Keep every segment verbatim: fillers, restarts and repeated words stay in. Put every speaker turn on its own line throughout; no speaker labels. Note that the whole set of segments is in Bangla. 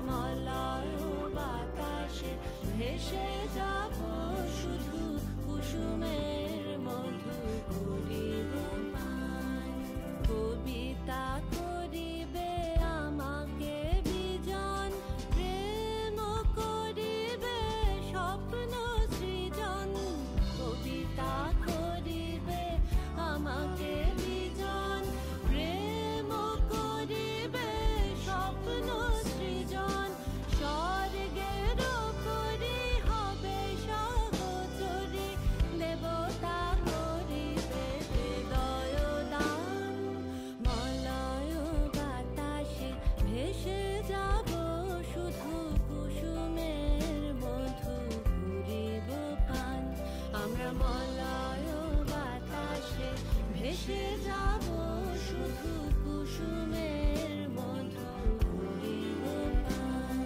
মলয় বাতাসে ভেসে যাব শুধু কুসুমের মধু করিব পান। কবিতা করিবে আমাকে বিজন, প্রেম করিবে স্বপ্ন সৃজন। কবিতা করিবে আমাকে বিজন, প্রেম করিবে স্বপ্ন সৃজন। স্বর্গের করি হবে সহচরী, দেবতা করিবে হৃদয় দান। মলয় বাতাসে ভেসে যাব শুধু কুসুমের মধু করিব পান। আমরা মলয় বাতাসে ভেসে যাব শুধু কুসুমের মধু করিব পান।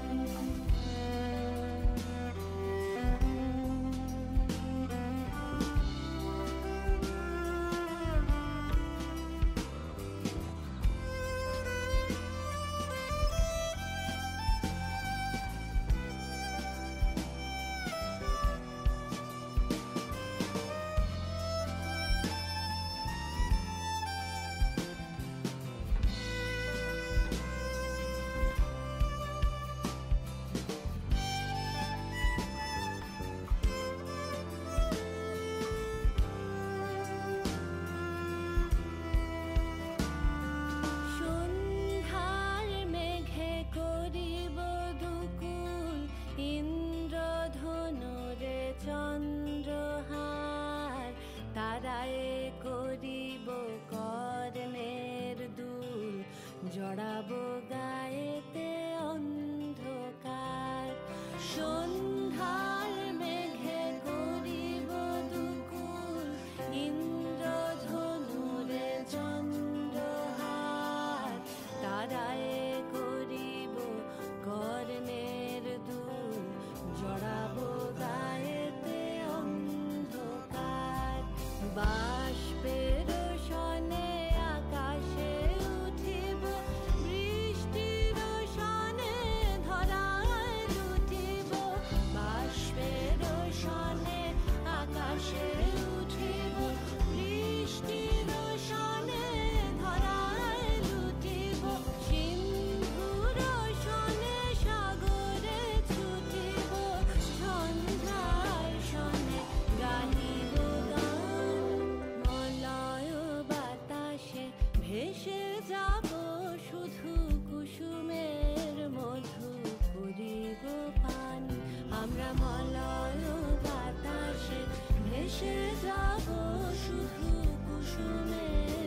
সন্ধ্যার মেঘে করিব দুকুল, ইন্দ্রধনুরে চন্দ্রহার। তারায় করিব কর্ণের দুল, জড়াবো গায়েতে অন্ধকার। সন্ধ্যার মেঘে করিব দুকুল, ইন্দ্রধনুরে চন্দ্রহার। তারায় করিব কর্ণের দুল, জড়াবো গায়েতে অন্ধকার। বাষ্পের সনে আকাশে উঠিব, বৃষ্টির সনে ধরায় লুটিব। বাষ্পের সনে আকাশে উঠিব, বৃষ্টির সনে ধরায় লুটিব। সিন্ধুর সনে সাগরে ছুটিব, ঝঞ্ঝার সনে গাহিব গান। মলয় বাতাসে ভেসে যাব শুধু কুসুমের মধু করিব পান। আমরা মলয় বাতাসে ভেসে যাব শুধু কুসুমের